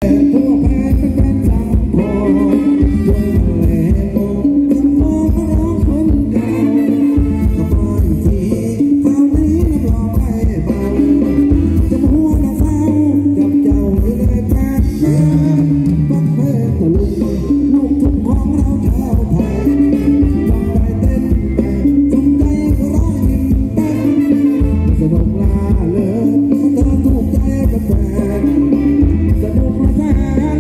สนุกละเลิศเธอถูกใจกับแฟนสนุกละแฟน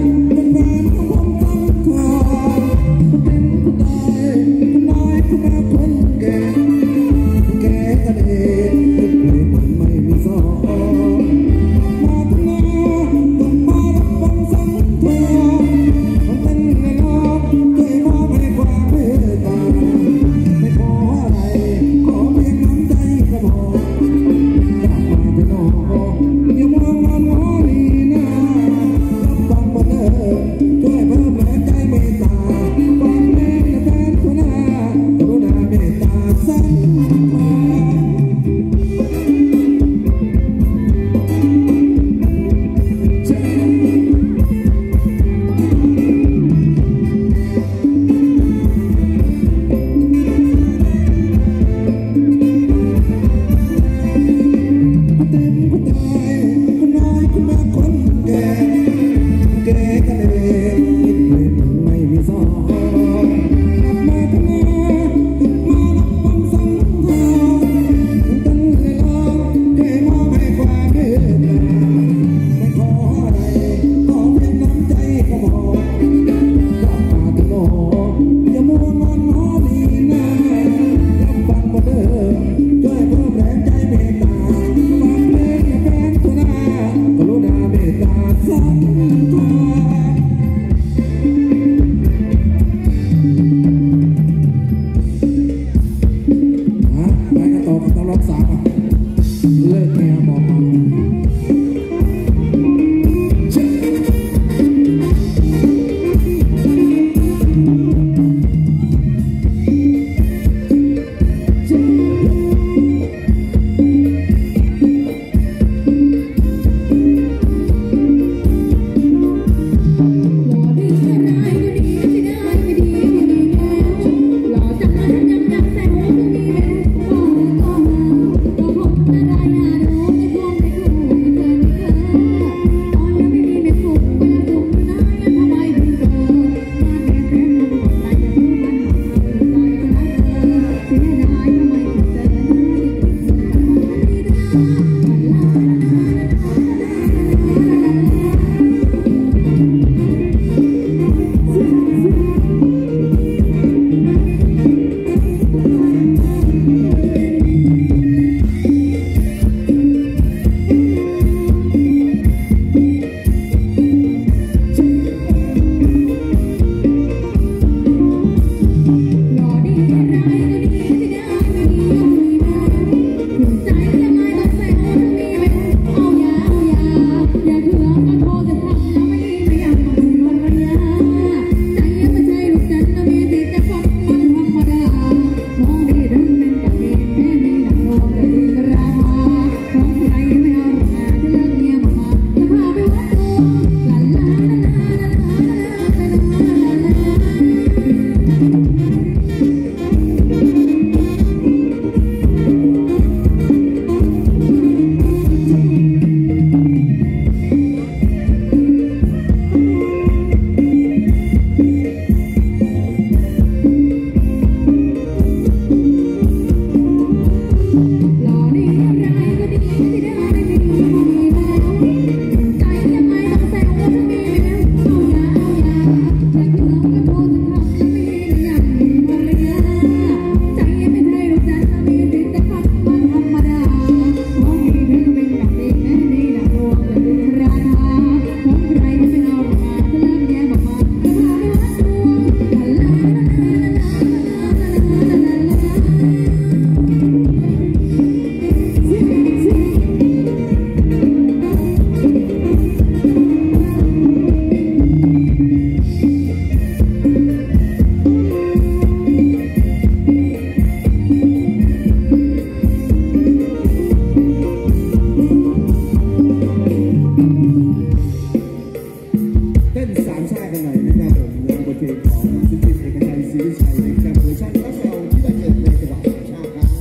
กันหน่อยนะครับผมบทเพลงของสุจิตเอกชัยศรีวิชัยนะครับเวอร์ชันรักเราที่ได้เกิดในจังหวัดธรรมชาติครับ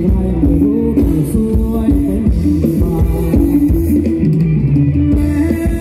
แม้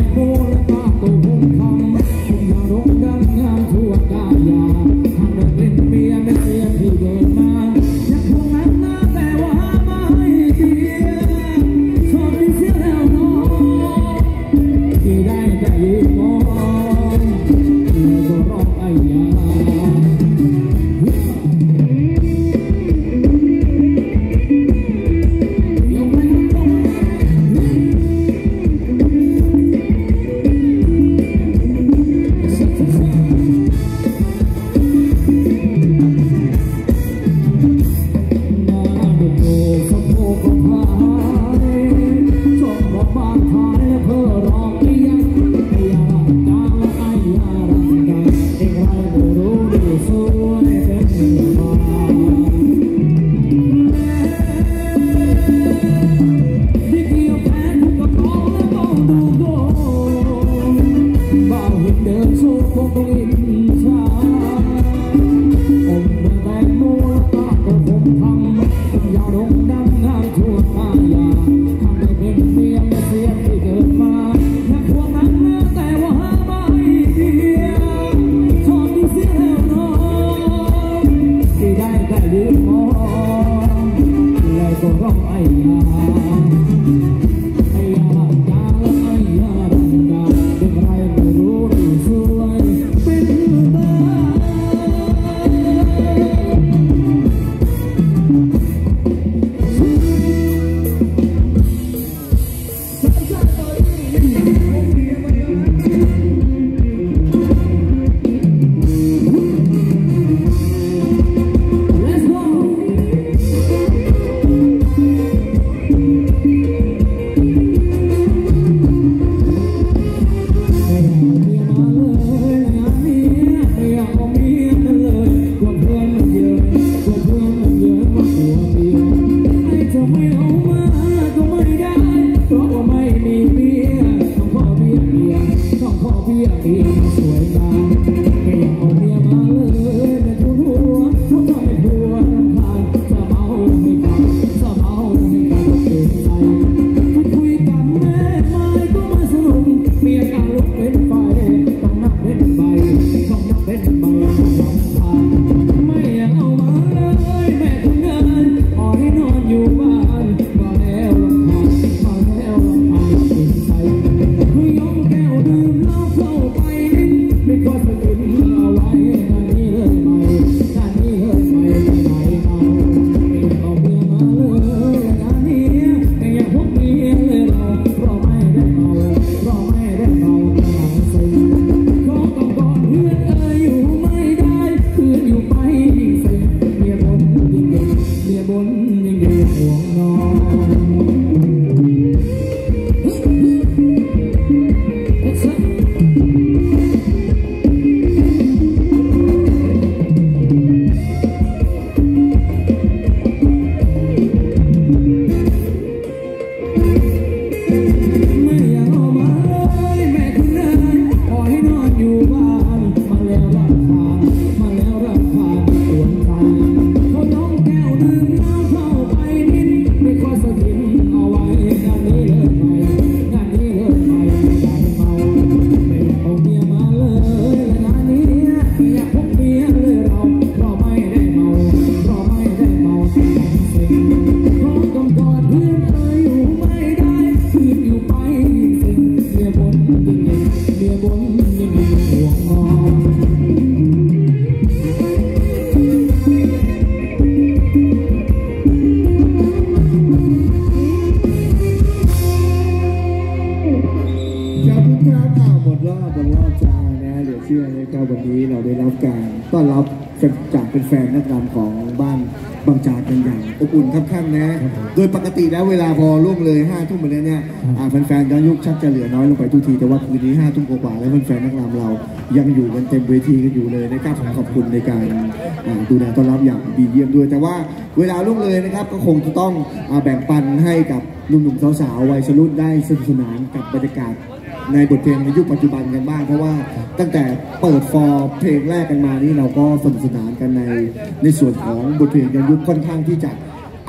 ต้อนรับจากเป็นแฟนนักรำของบ้านบางจากกันอย่างอบอุ่นครับท่านนะโดยปกติแล้วเวลาพอล่วงเลย5 ทุ่มไปแล้วเนี่ยแฟนๆย้อนยุคชักจะเหลือน้อยลงไปทุกทีแต่ว่าคืนนี้5 ทุ่มกว่าแล้วแฟนๆนักรำเรายังอยู่กันเต็มเวทีกันอยู่เลยนะครับขอบคุณในการดูแลต้อนรับอย่างดีเยี่ยมด้วยแต่ว่าเวลาล่วงเลยนะครับก็คงจะต้องแบ่งปันให้กับหนุ่มๆสาวๆวัยรุ่นได้สนุกสนานกับบรรยากาศในบทเพลงในยุคปัจจุบันกันบ้างเพราะว่าตั้งแต่เปิดฟอร์เพลงแรกกันมานี่เราก็สนุกสนานกันในส่วนของบทเพลงย้อนยุคค่อนข้างที่จะ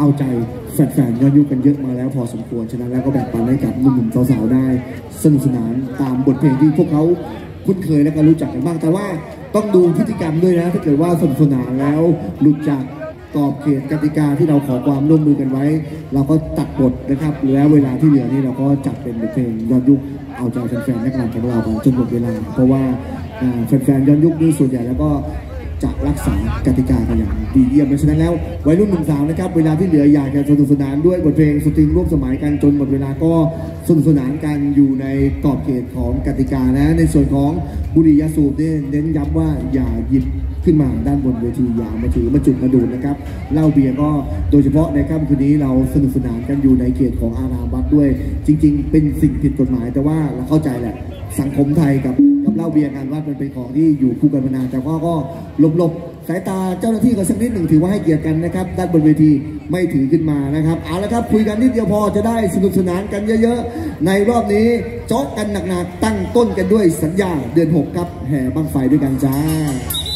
เอาใจแฟนๆย้อนยุคกันเยอะมาแล้วพอสมควรฉะนั้นแล้วก็แบ่งปันให้กับหนุ่มๆสาวๆได้สนุกสนานตามบทเพลงที่พวกเขาคุ้นเคยและก็รู้จักกันบ้างแต่ว่าต้องดูพฤติกรรมด้วยนะถ้าเกิดว่าสนุกสนานแล้วหลุดจากกรอบเขตกติกาที่เราขอความร่วมมือกันไว้เราก็ตัดบทนะครับแล้วเวลาที่เหลือนี่เราก็จัดเป็นบทเพลงย้อนยุคเอาใจแฟนๆนักรำของเราจนหมดเวลาเพราะว่าแฟนๆย้อนยุคนี่ส่วนใหญ่แล้วก็จะรักษากติกากันอย่างดีเยี่ยมเพราะฉะนั้นแล้ววัยรุ่นหนุ่มสาวนะครับเวลาที่เหลืออยากจะสนุกสนานด้วยบทเพลงสตริงร่วมสมัยกันจนหมดเวลาก็สนุกสนานกันอยู่ในกรอบเขตของกติกานะในส่วนของบุหรี่ยาสูบเนี่ยเน้นย้ำว่าอย่าหยิบขึ้นมาด้านบนเวทีอย่ามาถือมาจุดมาดูนะครับเหล้าเบียร์ก็โดยเฉพาะในค่ำคืนนี้เราสนุกสนานกันอยู่ในเขตของอารามวัดด้วยจริงๆเป็นสิ่งผิดกฎหมายแต่ว่าเราเข้าใจแหละสังคมไทยกับเหล้าเบียร์งานวัดมันเป็นของที่อยู่คู่กันมานานแต่ก็หลบสายตาเจ้าหน้าที่ก็สักนิดหนึ่งถือว่าให้เกียรติกันนะครับด้านบนเวทีไม่ถือขึ้นมานะครับเอาละครับคุยกันนิดเดียวพอจะได้สนุกสนานกันเยอะๆในรอบนี้เจาะกันหนักๆตั้งต้นกันด้วยสัญญาเดือน 6ครับแห่บั้งไฟด้วยกันจ้า